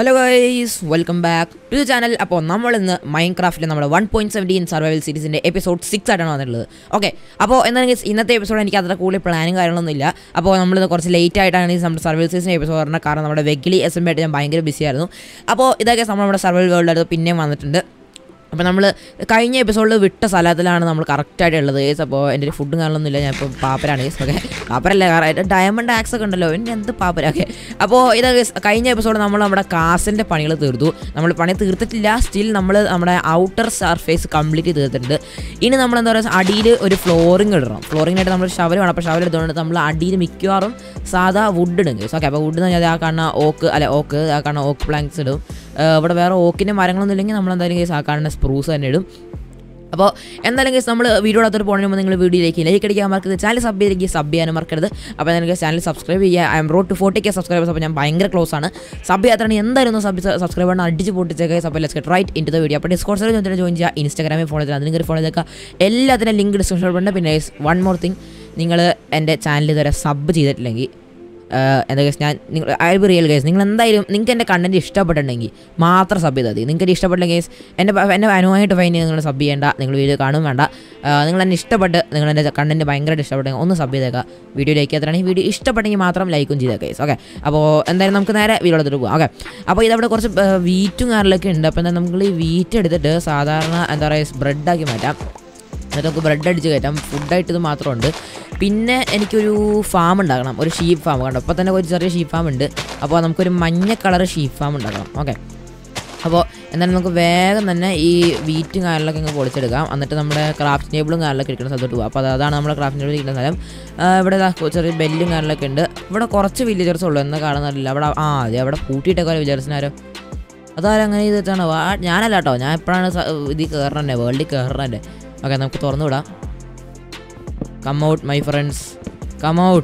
Hello guys, welcome back to the channel. അപ്പോൾ നമ്മൾ ഇന്ന് മൈൻക്രാഫ്റ്റിലെ നമ്മുടെ 1.17 സർവൈവൽ സീരീസിൻ്റെ എപ്പിസോഡ് 6 ആയിട്ടാണ് വന്നിട്ടുള്ളത്. ഓക്കെ, അപ്പോൾ എന്താണെങ്കിൽ ഇന്നത്തെ എപ്പിസോഡ് എനിക്ക് അത്ര കൂടുതൽ പ്ലാനും കാര്യങ്ങളൊന്നും ഇല്ല. അപ്പോൾ നമ്മളിത് കുറച്ച് ലേറ്റ് ആയിട്ടാണ് ഈ നമ്മുടെ സർവൈവൽ സീരീസിൻ്റെ എപ്പിസോഡ് പറഞ്ഞത്. കാരണം നമ്മുടെ വെഗ്ലി SMB ആയിട്ട് ഞാൻ ഭയങ്കര ബിസി ആയിരുന്നു. അപ്പോൾ ഇതൊക്കെ നമ്മുടെ സർവൈവൽ വേൾഡ് പിന്നെയും വന്നിട്ടുണ്ട്. അപ്പോൾ നമ്മൾ കഴിഞ്ഞ എപ്പിസോഡിൽ വിട്ട സ്ഥലത്തിലാണ് നമ്മൾ കറക്റ്റായിട്ട് ഉള്ളത് ഗേസ്. അപ്പോൾ എൻ്റെ ഒരു ഫുഡും കാണുന്നില്ല, ഞാൻ ഇപ്പോൾ പാപ്പരാണ് ഗേസ്. ഓക്കെ, പാപ്പരല്ല, കാരണം ഡയമണ്ട് ആക്സ് ഒക്കെ ഉണ്ടല്ലോ, എൻ്റെ എന്ത് പാപ്പര. ഓക്കെ, അപ്പോൾ ഇത് കഴിഞ്ഞ എപ്പിസോഡ് നമ്മൾ നമ്മുടെ കാസിൻ്റെ പണികൾ തീർത്തു. നമ്മൾ പണി തീർത്തിട്ടില്ല, സ്റ്റിൽ നമ്മൾ നമ്മുടെ ഔട്ടർ സർഫേസ് കംപ്ലീറ്റ് തീർത്തിട്ടുണ്ട്. ഇനി നമ്മൾ എന്താ പറയുക, അടിയിൽ ഒരു ഫ്ലോറിങ് ഇടണം. ഫ്ലോറിങ്ങിനായിട്ട് നമ്മൾ ഷവൽ വേണം. അപ്പോൾ ഷവൽ എടുത്തുകൊണ്ട് നമ്മൾ അടിയിൽ മിക്കവാറും സാധാ വുഡ് ഇടും ഗേസ്. ഓക്കെ, അപ്പോൾ വുഡ് എന്ന് പറഞ്ഞാൽ ആ കാണുന്ന ഓക്ക് പ്ലാങ്ക്സ് ഇടും. ഇവിടെ വേറെ ഓക്കിൻ്റെ മരങ്ങളൊന്നും ഇല്ലെങ്കിൽ നമ്മൾ എന്തായാലും കേസ് ആ കാണുന്ന സ്പ്രൂസ് തന്നെ ഇടും. അപ്പോൾ എന്തായാലും കേസ് നമ്മൾ വീഡിയോ അടുത്തൊരു പോകണമെന്ന് മുമ്പ് നിങ്ങൾ വീഡിയോയിലേക്ക് ലൈക്ക് അടിക്കാൻ മറക്കരുത്. ചാനൽ സബ് ചെയ്യാനും മറക്കരുത്. അപ്പോൾ എന്തായാലും ചാനൽ സബ്സ്ക്രൈബ് ചെയ്യുക. I'm road to 40K subscribers. അപ്പോൾ ഞാൻ ഭയങ്കര ക്ലോസ് ആണ്. സബ് ചെയ്യാത്തതാണ് എന്തായാലും ഒന്ന് സബ്സ്ക്രൈബ് ചെയ്യണം, അടിച്ച് പൊട്ടിച്ചേക്കുക. അപ്പോൾ let's get right into the video. അപ്പോൾ ഡിസ്കോർഡ് സെർവറിൽ ജോയിൻ ചെയ്യുക, ഇൻസ്റ്റാഗ്രാമിൽ ഫോളോ ചെയ്യുക, അതിന് ഫോളോ ചെയ്തേക്കുക. എല്ലാത്തിനും ലിങ്ക് ഡിസ്ക്രിപ്ഷനിൽ ഉണ്ട്. പിന്നെ വൺ മോർ തിങ്, നിങ്ങൾ എൻ്റെ ചാനൽ ഇതുവരെ സബ് ചെയ്തിട്ടില്ലെങ്കിൽ എന്താ കേസ്, നിങ്ങൾ ഐ ബി റിയൽ കേസ്, നിങ്ങൾ എന്തായാലും നിങ്ങൾക്ക് എൻ്റെ കണ്ടൻറ്റ് ഇഷ്ടപ്പെട്ടിട്ടുണ്ടെങ്കിൽ മാത്രം സബ് ചെയ്താൽ മതി. നിങ്ങൾക്ക് ഇഷ്ടപ്പെട്ട കേസ് എന്നെ അനുവായിട്ട് ഫൈൻ ചെയ്ത് നിങ്ങൾ സബ് ചെയ്യേണ്ട, നിങ്ങൾ വീഡിയോ കാണും വേണ്ട. നിങ്ങൾ എന്നെ ഇഷ്ടപ്പെട്ട്, നിങ്ങൾ എൻ്റെ കണ്ടൻറ്റ് ഭയങ്കരമായിട്ട് ഇഷ്ടപ്പെട്ടെങ്കിൽ ഒന്ന് സബ് ചെയ്തേക്കുക. വീഡിയോ ലൈക്ക് ചെയ്തിട്ടാണെങ്കിൽ വീഡിയോ ഇഷ്ടപ്പെട്ടെങ്കിൽ മാത്രം ലൈക്കും ചെയ്തേക്കുക കേസ്. ഓക്കെ, അപ്പോൾ എന്തായാലും നമുക്ക് നേരെ വീഡിയോ എടുത്തിട്ട് പോകാം. ഓക്കെ, അപ്പോൾ ഇതവിടെ കുറച്ച് വീറ്റും കാര്യങ്ങളൊക്കെ ഉണ്ട്. അപ്പോൾ എന്താ നമ്മൾ ഈ വീറ്റ് എടുത്തിട്ട് സാധാരണ എന്താ പറയുക ബ്രെഡാക്കി മാറ്റാം. എന്നിട്ട് നമുക്ക് ബ്രെഡ് അടിച്ച് കയറ്റാം. ഫുഡായിട്ട് ഇത് മാത്രമുണ്ട്. പിന്നെ എനിക്കൊരു ഫാം ഉണ്ടാക്കണം, ഒരു ഷീപ്പ് ഫാം. കണ്ടോ, അപ്പോൾ തന്നെ ഒരു ചെറിയ ഷീപ്പ് ഫാം ഉണ്ട്. അപ്പോൾ നമുക്കൊരു മഞ്ഞ കളർ ഷീപ്പ് ഫാം ഉണ്ടാക്കണം. ഓക്കെ, അപ്പോൾ എന്തായാലും നമുക്ക് വേഗം തന്നെ ഈ വീറ്റും കാര്യങ്ങളൊക്കെ ഇങ്ങനെ പൊളിച്ചെടുക്കാം. എന്നിട്ട് നമ്മുടെ ക്രാഫ്റ്റ് ടേബിളും കാര്യങ്ങളൊക്കെ ഇരിക്കുന്ന സ്ഥലത്തോട്ട് പോകും. അപ്പോൾ അതാണ് നമ്മുടെ ക്രാഫ്റ്റ് ടേബിൾ ഇരിക്കുന്ന സ്ഥലം. ഇവിടെ ചെറിയ ബെല്ലും കാര്യങ്ങളൊക്കെ ഉണ്ട്. ഇവിടെ കുറച്ച് വില്ലേജേഴ്സ് ഉള്ളൂ, എന്ന് കാണുന്നില്ല. അവിടെ അതെ, അവിടെ പൂട്ടിയിട്ടൊക്കെ വില്ലേജേഴ്സിനാരോ അതാരും അങ്ങനെ ഇത് വെച്ചാണോ? ഞാനല്ല കേട്ടോ, ഞാൻ എപ്പോഴാണ് ഇതിൽ കയറണേ, വേൾഡിൽ കയറണേ. ഓക്കെ, നമുക്ക് തുറന്നു വിടാം. Come out my friends, come out.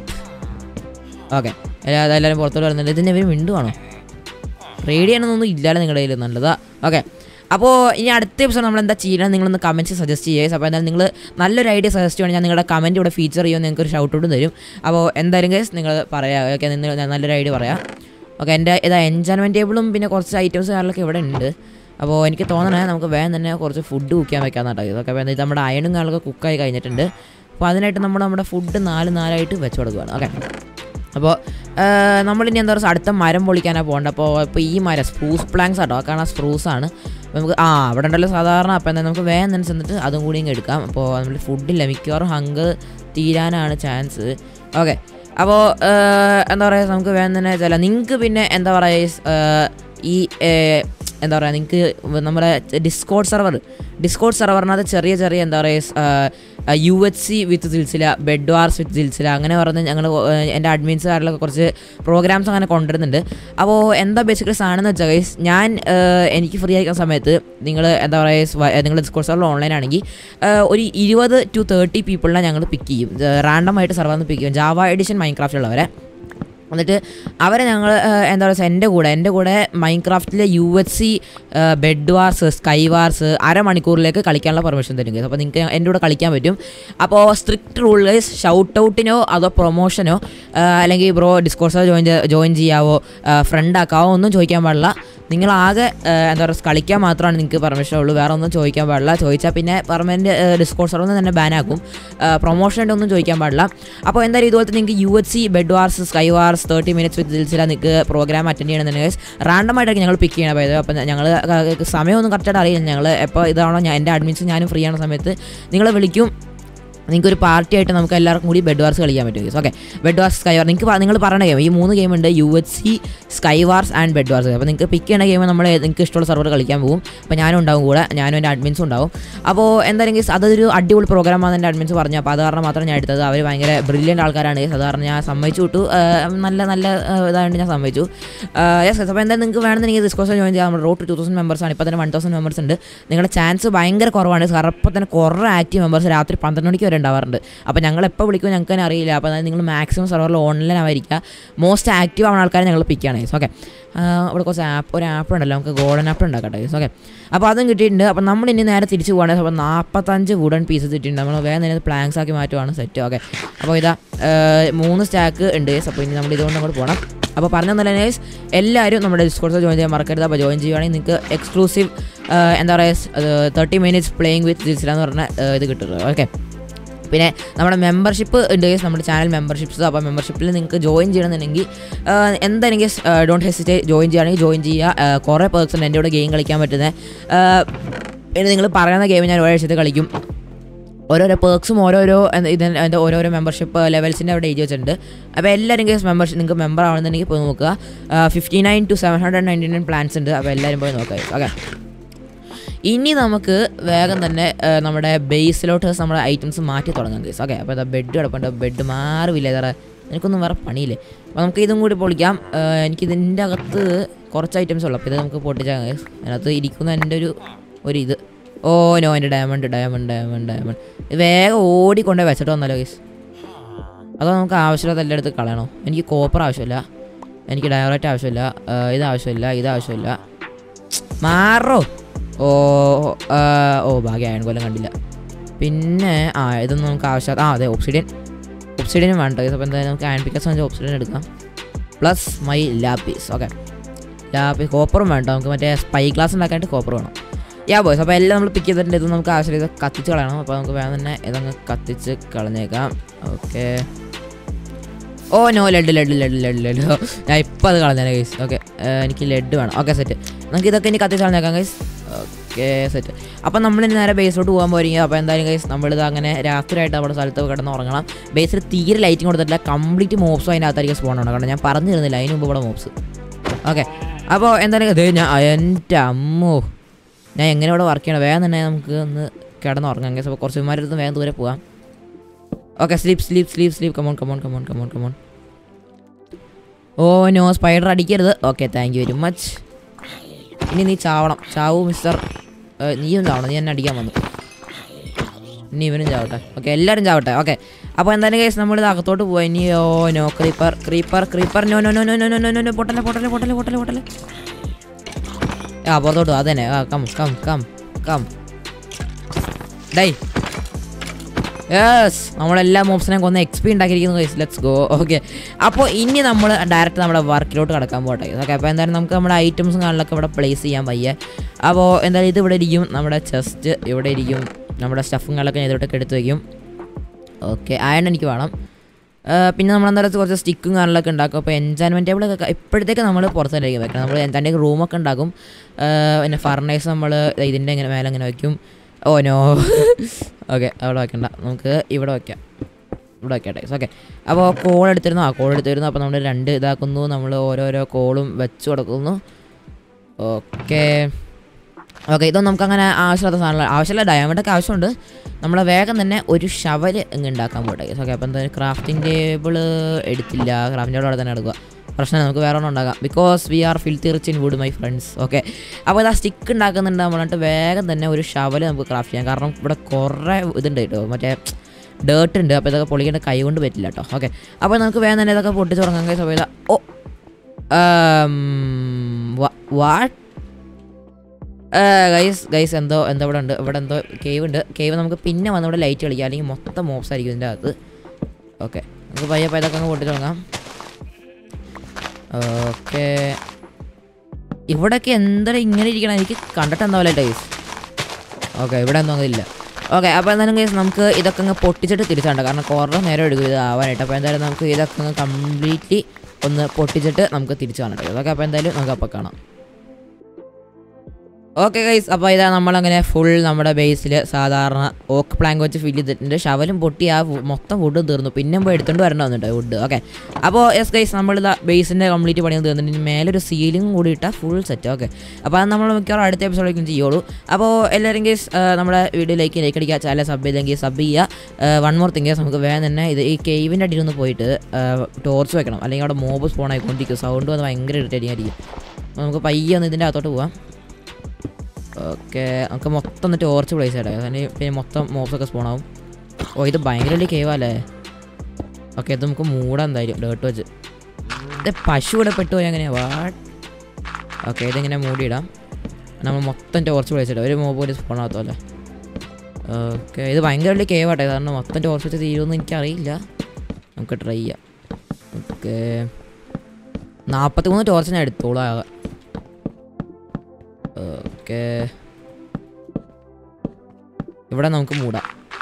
Okay, എല്ലാവരും പുറത്തോട്ട് വരുന്നുണ്ട്. ഇതിൻ്റെ ഇവർ മിണ്ടുവാണോ? റേഡിയാണെന്നൊന്നും ഇല്ലാതെ നിങ്ങളുടെ കയ്യിൽ നല്ലതാ. ഓക്കെ, അപ്പോൾ ഇനി അടുത്ത എപ്പിസോഡ് നമ്മൾ എന്താ ചെയ്യണം, നിങ്ങളൊന്ന് കമൻറ്റ്സ് സജസ്റ്റ് ചെയ്യുക. അപ്പോൾ എന്തായാലും നിങ്ങൾ നല്ലൊരു ഐഡിയ സജസ്റ്റ് ചെയ്യുകയാണെങ്കിൽ ഞാൻ നിങ്ങളുടെ കമൻറ്റ് ഇവിടെ ഫീച്ചർ ചെയ്യുമെന്ന് നിങ്ങൾക്ക് ഒരു ഷൗട്ട് ഔട്ടും തരും. അപ്പോൾ എന്തായാലും ഗൈസ് നിങ്ങൾ പറയാം. ഓക്കെ, നിങ്ങൾ നല്ലൊരു ഐഡിയ പറയാം. ഓക്കെ, എൻ്റെ ഇതാ എൻചാൻമെൻറ്റ് ടേബിളും പിന്നെ കുറച്ച് ഐറ്റംസ് കാര്യങ്ങളൊക്കെ ഇവിടെ ഉണ്ട്. അപ്പോൾ എനിക്ക് തോന്നണേ നമുക്ക് വേഗം തന്നെ കുറച്ച് ഫുഡ് കുക്കാൻ വെക്കാമെന്നാട്ടോ. ഇതൊക്കെ ഇത് നമ്മുടെ അയണും കാര്യങ്ങളൊക്കെ കുക്കായി കഴിഞ്ഞിട്ടുണ്ട്. അപ്പോൾ അതിനായിട്ട് നമ്മുടെ ഫുഡ് 4 വെച്ച് കൊടുക്കുകയാണ്. ഓക്കെ, അപ്പോൾ നമ്മളിനി എന്താ പറയുക, അടുത്ത മരം പൊളിക്കാനാണ് പോകേണ്ടത്. അപ്പോൾ ഈ മരം സ്പ്രൂസ് പ്ലാങ്ക്സ് ആട്ടോ, കാരണം സ്പ്രൂസാണ്. നമുക്ക് അവിടെ ഉണ്ടല്ലോ സാധാരണ. അപ്പോൾ എന്താ നമുക്ക് വേഗം തന്നെ ചെന്നിട്ട് അതും കൂടി ഇങ്ങ് എടുക്കാം. അപ്പോൾ നമ്മൾ ഫുഡില്ല, മിക്കവാറും ഹങ്കർ തീരാനാണ് ചാൻസ്. ഓക്കെ, അപ്പോൾ എന്താ പറയുക, നമുക്ക് വേഗം തന്നെ ചില നിങ്ങൾക്ക് പിന്നെ എന്താ പറയുക, ഈ എന്താ പറയുക, നിങ്ങൾക്ക് നമ്മുടെ ഡിസ്കോഡ് സെർവറിനകത്ത് ചെറിയ എന്താ പറയുക UHC with Silsila, bed wars with Silsila, അങ്ങനെ പറഞ്ഞ് ഞങ്ങൾ എൻ്റെ അഡ്മിൻസ് കാരിലൊക്കെ കുറച്ച് പ്രോഗ്രാംസ് അങ്ങനെ കൊണ്ടുവരുന്നുണ്ട്. അപ്പോൾ എന്താ ബേസിക്കലി സാധനം വെച്ചാൽ ഗൈസ്, ഞാൻ എനിക്ക് ഫ്രീ ആയിരിക്കുന്ന സമയത്ത് നിങ്ങൾ എന്താ പറയുക, നിങ്ങൾ ഡിസ്കോഡ് സെർവറിൽ ഓൺലൈൻ ആണെങ്കിൽ ഒരു 20 to 30 പീപ്പിളിനെ ഞങ്ങൾ പിക്ക് ചെയ്യും, റാൻഡമായിട്ട് സെർവറിൽ നിന്ന് പിക്ക് ചെയ്യും, ജാവ എഡിഷൻ മൈൻക്രാഫ്റ്റിലുള്ളവരെ. എന്നിട്ട് അവരെ ഞങ്ങൾ എന്താ പറയുക, എൻ്റെ കൂടെ മൈൻക്രാഫ്റ്റിലെ UHC, bed wars, sky wars അരമണിക്കൂറിലേക്ക് കളിക്കാനുള്ള പെർമിഷൻ തരും ഗൈസ്. അപ്പോൾ നിങ്ങൾക്ക് എൻ്റെ കൂടെ കളിക്കാൻ പറ്റും. അപ്പോൾ സ്ട്രിക്റ്റ് റൂൾ ഗൈസ്, ഷൗട്ട് ഔട്ടിനോ അതോ പ്രൊമോഷനോ അല്ലെങ്കിൽ ബ്രോ ഡിസ്കോഴ്സ് ജോയിൻ ചെയ്യാവോ, ഫ്രണ്ട് ആക്കാവോ ഒന്നും ചോദിക്കാൻ പാടില്ല. നിങ്ങളാകെ എന്താ പറയുക, കളിക്കാൻ മാത്രമാണ് നിങ്ങൾക്ക് പെർമിഷൻ ഉള്ളൂ, വേറെ ഒന്നും ചോദിക്കാൻ പാടില്ല. ചോദിച്ചാൽ പിന്നെ പെർമനൻറ്റ് ഡിസ്കോഴ്സ് സെർവറിൽ നിന്ന് തന്നെ ബാനാക്കും. പ്രൊമോഷനായിട്ട് ഒന്നും ചോദിക്കാൻ പാടില്ല. അപ്പോൾ എന്തായാലും ഇതുപോലത്തെ നിങ്ങൾക്ക് UHC, bed wars, sky wars 30 minutes with ദിൽസില നിങ്ങൾക്ക് പ്രോഗ്രാം അറ്റൻഡ് ചെയ്യണമെന്നുണ്ടെങ്കിൽ റാൻഡമായിട്ടൊക്കെ ഞങ്ങൾ പിക്ക് ചെയ്യണം. അതായത് അപ്പോൾ ഞങ്ങൾ സമയമൊന്നും കറക്റ്റായിട്ട് അറിയില്ല. ഞങ്ങൾ എപ്പോൾ ഇതാണോ എൻ്റെ അഡ്മിൻസ് ഞാനും ഫ്രീ ആവുന്ന സമയത്ത് നിങ്ങളെ വിളിക്കും. നിങ്ങൾക്കൊരു പാർട്ടി ആയിട്ട് നമുക്ക് എല്ലാവർക്കും കൂടി ബെഡ് വാർസ് കളിക്കാൻ പറ്റും. Okay, bed wars, sky war, നിങ്ങൾ പറയുന്ന ഗെയിം ഈ 3 ഗെയിമുണ്ട്, UHC, sky wars and bed wars. അപ്പോൾ നിങ്ങൾക്ക് പിക്ക് ചെയ്യുന്ന ഗെയിം നമ്മൾ നിങ്ങൾക്ക് ഇഷ്ടമുള്ള സെർവർ കളിക്കാൻ പോകും. അപ്പോൾ ഞാനും ഉണ്ടാവും കൂടെ, ഞാനും എൻ്റെ അഡ്മിൻസും ഉണ്ടാവും. അപ്പോൾ എന്തായാലും അതൊരു അടിപൊളി പ്രോഗ്രാമാണെന്ന് എൻ്റെ അഡ്മിൻസ് പറഞ്ഞു. അപ്പോൾ അത് കാരണം മാത്രം ഞാൻ എടുത്തത്. അവർ ഭയങ്കര ബ്രില്യൻ്റ് ആൾക്കാരാണ്. സാധാരണ ഞാൻ സമ്മതിച്ചു വിട്ടു, നല്ല ഇതായിട്ട് ഞാൻ സമ്മതിച്ചു. യെസ്, അപ്പോൾ എന്തായാലും നിങ്ങൾക്ക് വേണമെന്നുണ്ടെങ്കിൽ ഡിസ്കോഴ്സ് ജോയിൻ ചെയ്യാം. നമ്മുടെ റോഡ് ടു 2000 മെമ്പേഴ്സാണ്. ഇപ്പോൾ തന്നെ 1000 മെമ്പേഴ്സ് ഉണ്ട്. നിങ്ങളുടെ ചാൻസ് ഭയങ്കര കുറവാണ്. കാരണം ഇപ്പോൾ തന്നെ കുറേ ആക്റ്റീവ് മെമ്പേഴ്സ് രാത്രി 12 മണിക്ക് വരെ ഉണ്ടാവാറുണ്ട്. അപ്പോൾ ഞങ്ങൾ എപ്പോൾ വിളിക്കും ഞങ്ങൾക്ക് തന്നെ അറിയില്ല. അപ്പോൾ അതായത് നിങ്ങൾ മാക്സിമം സെർവറിൽ ഓൺലൈൻ ആയിരിക്കുക, മോസ്റ്റ് ആക്റ്റീവ് ആവുന്ന ആൾക്കാരെ ഞങ്ങൾ പിക്ക് ചെയ്യണം. ഓക്കെ, ഇവിടെ കുറച്ച് ഒരു ആപ്പ് ഉണ്ടല്ലോ, നമുക്ക് ഗോൾഡൻ ആപ്പ് ഉണ്ടാക്കട്ടെ. ഓക്കെ, അപ്പോൾ അതും കിട്ടിയിട്ടുണ്ട്. അപ്പോൾ നമ്മൾ ഇനി നേരെ തിരിച്ച് പോകുകയാണെങ്കിൽ അപ്പോൾ 45 വുഡൻ പീസസ് കിട്ടിയിട്ടുണ്ട്. നമ്മൾ വേഗം തന്നെ പ്ലാങ്ക്സ് ആക്കി മാറ്റുവാണ് സെറ്റ്. ഓക്കെ, അപ്പോൾ ഇതാ 3 സ്റ്റാക്ക് ഉണ്ട്. അപ്പോൾ ഇനി നമ്മൾ ഇതുകൊണ്ട് അങ്ങോട്ട് പോകണം. അപ്പോൾ പറഞ്ഞതല്ല ഗൈസ്, എല്ലാവരും നമ്മുടെ ഡിസ്കോഴ്സ് ജോയിൻ ചെയ്യാൻ മറക്കരുത്. അപ്പോൾ ജോയിൻ ചെയ്യുകയാണെങ്കിൽ നിങ്ങൾക്ക് എക്സ്ക്ലൂസീവ് എന്താ പറയുക 30 minutes പ്ലേയിങ് വിത്ത് ജിസില എന്ന് പറഞ്ഞ ഇത് കിട്ടുന്നത്. ഓക്കെ, പിന്നെ നമ്മുടെ മെമ്പർഷിപ്പ് ഉണ്ട് ഗൈസ്, നമ്മുടെ ചാനൽ മെമ്പർഷിപ്പ്സ്. അപ്പോൾ മെമ്പർഷിപ്പിൽ നിങ്ങൾക്ക് ജോയിൻ ചെയ്യണമെന്നുണ്ടെങ്കിൽ എന്താണെങ്കിൽ ഡോണ്ട് ഹെസിറ്റേറ്റ്, ജോയിൻ ചെയ്യുകയാണെങ്കിൽ ജോയിൻ ചെയ്യുക. കുറേ പേഴ്സൺ എൻ്റെ കൂടെ ഗെയിം കളിക്കാൻ പറ്റുന്നത്. ഇനി നിങ്ങൾ പറയുന്ന ഗെയിം ഞാൻ ഒരാഴ്ചത്തെ കളിക്കും. ഓരോരോ പേർക്സും ഓരോരോ ഇതിൻ്റെ ഓരോരോ മെമ്പർഷിപ്പ് ലെവൽസിൻ്റെ അവിടെ എഴുതി വെച്ചിട്ടുണ്ട്. അപ്പോൾ എല്ലാവരും കേസ് മെമ്പർഷിപ്പ് നിങ്ങൾക്ക് മെമ്പർ ആവുന്നുണ്ടെങ്കിൽ പോയി നോക്കുക. 59 to 799 പ്ലാൻസ് ഉണ്ട്. അപ്പോൾ എല്ലാവരും പോയി നോക്കുക. ഓക്കെ, ഇനി നമുക്ക് വേഗം തന്നെ നമ്മുടെ ബേസിലോട്ട് നമ്മുടെ ഐറ്റംസ് മാറ്റി തുടങ്ങാം കേസ്. ഓക്കെ, അപ്പോൾ ബെഡ് കിടപ്പുണ്ട്, ബെഡ് മാറില്ല ഇതറ, എനിക്കൊന്നും വേറെ പണിയില്ലേ. അപ്പോൾ നമുക്ക് ഇതും കൂടി പൊളിക്കാം. എനിക്കിതിൻ്റെ അകത്ത് കുറച്ച് ഐറ്റംസ് ഉള്ളൂ. അപ്പോൾ ഇത് നമുക്ക് പൊട്ടിച്ചാൽ കേസ്. അതിനകത്ത് ഇരിക്കുന്ന എൻ്റെ ഒരു ഇത് ഓ നോ, എൻ്റെ ഡയമണ്ട് വേഗം ഓടിക്കൊണ്ടേ വെച്ചിട്ട് വന്നാലോ കേസ്. അതോ നമുക്ക് ആവശ്യമില്ലാത്ത എല്ലായിടത്തും കളയണോ? എനിക്ക് കോപ്പർ ആവശ്യമില്ല, എനിക്ക് ഡയറക്റ്റ് ആവശ്യമില്ല, ഇത് ആവശ്യമില്ല. മാറോ. ഓ ഭാഗ്യം, അയൺ കൊല്ലം കണ്ടില്ല. പിന്നെ ഇതൊന്നും നമുക്ക് ആവശ്യമില്ല. അതെ, ഒബ്സിഡിയനും വേണ്ട കേസ്. അപ്പോൾ എന്തായാലും നമുക്ക് അയൺ പിക്കസ് വെച്ചാൽ ഒബ്സിഡിയൻ എടുക്കാം. Plus my lapis. Okay, lapis കോപ്പറും വേണ്ട, നമുക്ക് മറ്റേ സ്പൈ ഗ്ലാസ് ഉണ്ടാക്കാനായിട്ട് കോപ്പർ വേണം. ബോയ്സ്, അപ്പോൾ എല്ലാം നമ്മൾ പിക്ക് ചെയ്തിട്ടുണ്ട്. ഇത് നമുക്ക് ആവശ്യമില്ല, ഇത് കത്തിച്ച് കളയണം. അപ്പോൾ നമുക്ക് വേഗം തന്നെ ഇതങ്ങ് കത്തിച്ച് കളഞ്ഞേക്കാം. ഓക്കെ, ഓ നോ, ലെഡ് ഞാൻ ഇപ്പോൾ അത് കളഞ്ഞേനെ ഗൈസ്. ഓക്കെ, എനിക്ക് ലെഡ് വേണം. Okay, set. നമുക്ക് ഇതൊക്കെ ഇനി കത്തിച്ച് കളഞ്ഞേക്കാം ഗൈസ്. Okay, set. അപ്പോൾ നമ്മളിനി നേരെ ബേസിലോട്ട് പോകാൻ പോയിരിക്കും. അപ്പോൾ എന്തായാലും ഗൈസ്, നമ്മളിത് അങ്ങനെ രാത്രിയായിട്ട് നമ്മുടെ സ്ഥലത്ത് കിടന്ന് ഉറങ്ങണം. ബേസിൽ തീരെ ലൈറ്റിംഗ് കൊടുത്തിട്ടില്ല, കംപ്ലീറ്റ് മോബ്സും അതിൻ്റെ അകത്തായിരിക്കും സ്പോൺ ആണ്. കാരണം ഞാൻ പറഞ്ഞു തരുന്നില്ല അതിന് മുമ്പ് ഇവിടെ മോബ്സ്. ഓക്കെ, അപ്പോൾ എന്തായാലും ഇത് എൻ്റെ അമ്മോ, ഞാൻ എങ്ങനെ ഇവിടെ വർക്ക് ചെയ്യണം. വേഗം തന്നെ നമുക്ക് ഒന്ന് കിടന്നുറങ്ങാം ഗൈസ്. അപ്പോൾ കുറച്ച് വിമാരടുത്ത് വേഗം ദൂരെ പോകാം. Okay, sleep. Come on. Oh no, spider അടിക്കരുത്. Okay, thank you very much. ഇനി നീ ചാവൂ മിസ്റ്റർ. നീയും ചാവണം, നീ എന്നെ അടിക്കാൻ വന്നു. ഇനി ഇവനും ചാവട്ടെ. ഓക്കെ, എല്ലാവരും ചാവട്ടെ. ഓക്കെ, അപ്പോൾ എന്തായാലും കേസ് നമ്മളിത് അകത്തോട്ട് പോവാം. ഇനി ഓ നോ, ക്രീപ്പർ നോ, പൊട്ടല്ലേ. പുറത്തോട്ട് അത് തന്നെ. Come die. യെസ്, നമ്മളെല്ലാ മോബ്സിനെയും കൊന്ന് എക്സ്പി ഉണ്ടാക്കിയിരിക്കുന്നു ഗൈസ്. Let's go. ഓക്കെ, അപ്പോൾ ഇനി നമ്മൾ ഡയറക്റ്റ് നമ്മുടെ വർക്കിലോട്ട് കിടക്കാൻ പോട്ടെ. ഓക്കെ, അപ്പോൾ എന്തായാലും നമുക്ക് നമ്മുടെ ഐറ്റംസും കാര്യങ്ങളൊക്കെ ഇവിടെ പ്ലേസ് ചെയ്യാൻ വയ്യ. അപ്പോൾ എന്തായാലും ഇത് ഇവിടെ ഇരിക്കും, നമ്മുടെ ചെസ്റ്റ് ഇവിടെ ഇരിക്കും, നമ്മുടെ സ്റ്റഫും കാര്യങ്ങളൊക്കെ ഇതിലോട്ടൊക്കെ എടുത്ത് വയ്ക്കും. ഓക്കെ, അയൺ എനിക്ക് വേണം. പിന്നെ നമ്മളെന്തായാലും കുറച്ച് സ്റ്റിക്കും കാര്യങ്ങളൊക്കെ ഉണ്ടാക്കും. അപ്പോൾ എൻചാൻമെൻറ്റ് ടേബിളൊക്കെ ഇപ്പോഴത്തേക്ക് നമ്മൾ പുറത്തേക്ക് വെക്കണം. നമ്മൾ എൻചാൻ്റെ റൂമൊക്കെ ഉണ്ടാക്കും. പിന്നെ ഫർണേഴ്സ് നമ്മൾ ഇതിൻ്റെ ഇങ്ങനെ മേലെ ഇങ്ങനെ വയ്ക്കും. Oh no. ഓക്കെ, അവിടെ വയ്ക്കണ്ട, നമുക്ക് ഇവിടെ വയ്ക്കട്ടെ. ഓക്കെ, അപ്പോൾ കോൾ എടുത്തിരുന്നു. അപ്പോൾ നമ്മൾ 2 ഇതാക്കുന്നു. നമ്മൾ ഓരോരോ കോളും വെച്ച് കൊടുക്കുന്നു. ഓക്കെ, ഇതൊന്നും നമുക്കങ്ങനെ ആവശ്യമില്ലാത്ത സാധനങ്ങൾ, ആവശ്യമില്ല. ഡയമണ്ടൊക്കെ ആവശ്യമുണ്ട്. നമ്മൾ വേഗം തന്നെ ഒരു ഷവൽ ഇങ്ങ് ഉണ്ടാക്കാൻ പോട്ടെ. ഓക്കെ, അപ്പോൾ എന്തായാലും ക്രാഫ്റ്റിംഗ് ടേബിൾ എടുത്തില്ല. ക്രാഫ്റ്റിംഗ് ടേബിൾ അവിടെ തന്നെ എടുക്കുക. പ്രശ്നം നമുക്ക് വേറെ ഒന്നും ഉണ്ടാക്കാം. Because we are filthy rich in wood my friends. Okay, അപ്പോൾ ഇതാ സ്റ്റിക്ക് ഉണ്ടാക്കുന്നുണ്ട്. നമ്മളിട്ട് വേഗം തന്നെ ഒരു ഷവൽ നമുക്ക് ക്രാഫ്റ്റ് ചെയ്യാം. കാരണം ഇവിടെ കുറേ ഇതുണ്ട് കേട്ടോ, മറ്റേ ഡേർട്ട് ഉണ്ട്. അപ്പോൾ ഇതൊക്കെ പൊളിക്കേണ്ട കൈ കൊണ്ട് പറ്റില്ല കേട്ടോ. ഓക്കെ, അപ്പോൾ നമുക്ക് വേഗം തന്നെ ഇതൊക്കെ പൊട്ടിച്ച് തുടങ്ങാൻ കഴിയും. അപ്പോൾ ഇതാ വാട്ട് ഗൈസ് എന്തോ ഇവിടെ ഉണ്ട്. ഇവിടെ എന്തോ കേവ് ഉണ്ട്. കേവ് നമുക്ക് പിന്നെ വന്ന് ഇവിടെ ലൈറ്റ് കളിക്കാം, അല്ലെങ്കിൽ മൊത്തം മോബ്സ് ആയിരിക്കും ഇതിൻ്റെ അകത്ത്. ഓക്കെ, നമുക്ക് പയ്യെ ഇതൊക്കെ അങ്ങ് പൊട്ടിച്ച് തുടങ്ങാം. ഓക്കെ, ഇവിടെയൊക്കെ എന്തായാലും ഇങ്ങനെ ഇരിക്കണം, എനിക്ക് കണ്ടിട്ട് എന്താവില്ല ഗൈസ്. ഓക്കെ, ഇവിടെ ഒന്നും ഇല്ല. ഓക്കെ, അപ്പോൾ എന്തായാലും ഗൈസ് നമുക്ക് ഇതൊക്കെ അങ്ങ് പൊട്ടിച്ചിട്ട് തിരിച്ചാണ്ട്, കാരണം കുറേ നേരം എടുക്കും ഇത് ആവാനായിട്ട്. അപ്പോൾ എന്തായാലും നമുക്ക് ഇതൊക്കെ അങ്ങ് കംപ്ലീറ്റ്ലി ഒന്ന് പൊട്ടിച്ചിട്ട് നമുക്ക് തിരിച്ച് കാണട്ടെ. ഓക്കെ, അപ്പോൾ എന്തായാലും നമുക്ക് അപ്പോൾ കാണാം. ഓക്കെ ഗൈസ്, അപ്പോൾ ഇതാ നമ്മളങ്ങനെ ഫുൾ നമ്മുടെ ബേസിൽ സാധാരണ ഓക്ക് പ്ലാങ്ക് വെച്ച് ഫില്ല് ചെയ്തിട്ടുണ്ട്. ഷവലും പൊട്ടി ആ മൊത്തം വുഡ് തീർന്നു. പിന്നെ പോയി എടുത്തുകൊണ്ട് വരണമെന്നുണ്ട് വുഡ്. ഓക്കെ, അപ്പോൾ യെസ് ഗൈസ്, നമ്മളിതാ ബേസിൻ്റെ കംപ്ലീറ്റ് പണിയും തീർന്നിട്ട് മേലൊരു സീലിംഗ് കൂടി ഇട്ടാൽ ഫുൾ സെറ്റ്. ഓക്കെ, അപ്പോൾ അത് നമ്മൾ മിക്കവാറും അടുത്ത എപ്പിസോഡിലേക്കും ചെയ്യുള്ളൂ. അപ്പോൾ എല്ലാവരും ഗൈസ് നമ്മുടെ വീഡിയോയിലേക്ക് ലൈക്ക് അടിക്കുക, ചാനൽ സബ് ചെയ്തെങ്കിൽ സബ് ചെയ്യുക. വൺ മോർ തിങ് ഗൈസ്, നമുക്ക് വേഗം തന്നെ ഇത് ഈ കേവിൻ്റെ അടിയിൽ ഒന്ന് പോയിട്ട് ടോർച്ച് വെക്കണം, അല്ലെങ്കിൽ അവിടെ മോബ് സ്പോൺ ആയിക്കൊണ്ടിരിക്കും. സൗണ്ട് വന്ന് ഭയങ്കര ഇറിറ്റേറ്റിംഗ് ആയിരിക്കും. നമുക്ക് പയ്യെ ഒന്ന് ഇതിൻ്റെ അകത്തോട്ട് പോവാം. ഓക്കെ, നമുക്ക് മൊത്തം ഒന്ന് ടോർച്ച് പ്ലേസ് ചെയ്യട്ടെ, പിന്നെ മൊത്തം മോബ്സൊക്കെ സ്പോണാവും. ഓ, ഇത് ഭയങ്കര വലിയ കേവല്ലേ. ഓക്കെ, ഇത് നമുക്ക് മൂടാം എന്തായാലും ഡേർട്ട് വെച്ച്. ഇത് പശു ഇവിടെ പെട്ടുപോയി എങ്ങനെയാണ് വാട്ട്. ഓക്കെ, ഇതിങ്ങനെ മൂടിയിടാം. നമ്മൾ മൊത്തം ടോർച്ച് പ്ലേസ് ചെയ്യട്ടെ, ഒരു മോബ് പോലും സ്പോണാകത്തല്ലേ. ഓക്കെ, ഇത് ഭയങ്കര വലിയ കേവാട്ടെ, കാരണം മൊത്തം ടോർച്ച് വെച്ച് തീരുമെന്ന് എനിക്കറിയില്ല. നമുക്ക് ട്രൈ ചെയ്യാം. ഓക്കെ, 43 ടോർച്ച് ഞാൻ എടുത്തോളാം. ഓക്കെ, ഇവിടെ നമുക്ക് മൂടാം.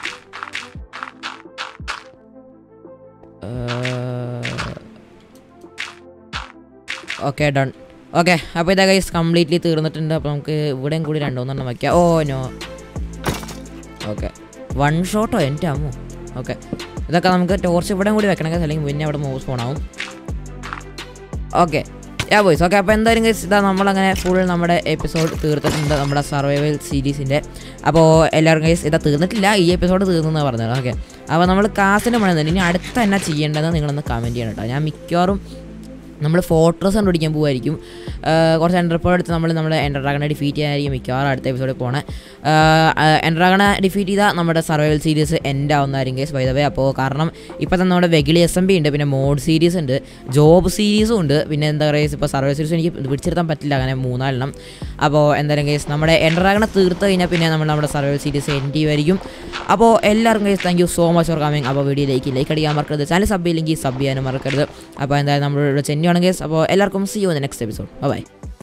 Okay, done. ഓക്കെ, അപ്പോൾ ഇതാ ഗൈസ് കംപ്ലീറ്റ്ലി തീർന്നിട്ടുണ്ട്. അപ്പോൾ നമുക്ക് ഇവിടെയും കൂടി 2-3 വയ്ക്കാം. Oh no. ഓക്കെ, 1 ഷോട്ടോ എൻ്റെ അമ്മോ. ഓക്കെ, ഇതൊക്കെ നമുക്ക് ടോർച്ച് ഇവിടെയും കൂടി വെക്കണമെങ്കിൽ, അല്ലെങ്കിൽ പിന്നെ അവിടെ മൂവ് സ്പോൺ ആവും. Okay boys. ഓക്കെ, അപ്പോൾ എന്തായാലും ഗൈസ് ഇതാ നമ്മളങ്ങനെ ഫുൾ നമ്മുടെ എപ്പിസോഡ് തീർത്തിട്ടുണ്ട് നമ്മുടെ സർവൈവൽ സീരീസിൻ്റെ. അപ്പോൾ എല്ലാവരും ഗൈസ് ഇതാ തീർന്നിട്ടില്ല, ഈ എപ്പിസോഡ് തീർന്നെന്ന് പറഞ്ഞത്. ഓക്കെ, അപ്പോൾ നമ്മൾ കാസിൻ്റെ പണി തന്നെ. ഇനി അടുത്ത എന്നാ ചെയ്യേണ്ടതെന്ന് നിങ്ങളൊന്ന് കമൻറ്റ് ചെയ്യണം കേട്ടോ. ഞാൻ മിക്കവാറും നമ്മൾ ഫോർട്രസ് കണ്ടുപിടിക്കാൻ പോകുമായിരിക്കും. കുറച്ച് എൻ്റർപ്പോൾ എടുത്ത് നമ്മുടെ എൻ്റർ ഡ്രാഗണെ ഡിഫീറ്റ് ചെയ്യാനായിരിക്കും മിക്കവാറും അടുത്ത എപ്പിസോഡിൽ പോണേ. എൻ്റർ ഡ്രാഗണെ ഡിഫീറ്റ് ചെയ്താൽ നമ്മുടെ സർവൈവൽ സീരീസ് എൻഡ് ആവുന്നതായിരിക്കും ഗൈസ്, ബൈ ദ വേ. അപ്പോൾ കാരണം ഇപ്പോൾ തന്നെ നമ്മുടെ വെഗിളി SMB ഉണ്ട്, പിന്നെ മോഡ് സീരീസ് ഉണ്ട്, ജോബ് സീരീസും ഉണ്ട്, പിന്നെ എന്താ പറയുക ഇപ്പോൾ സർവൈവൽ സീരീസ് എനിക്ക് പിടിച്ചെടുത്താൻ പറ്റില്ല, അങ്ങനെ 3-4 അപ്പോൾ എന്തായാലും ഗൈസ് നമ്മുടെ എൻ്റർ ഡ്രാഗണെ തീർത്ത് കഴിഞ്ഞാൽ പിന്നെ നമ്മുടെ സർവൈവൽ സീരീസ് എൻഡ് ചെയ്യുമായിരിക്കും. അപ്പോൾ എല്ലാവർക്കും guys thank you so much for coming. അപ്പോൾ വീഡിയോ ലൈക്ക് അടിക്കാൻ മറക്കരുത്, ചാനൽ സബ് ചെയ്യില്ലെങ്കിൽ സബ് ചെയ്യാനും മറക്കരുത്. അപ്പോൾ എന്തായാലും നമ്മളിവിടെ ചെന്നിയാണെങ്കിൽ അപ്പോൾ എല്ലാവർക്കും see you in the next episode. By.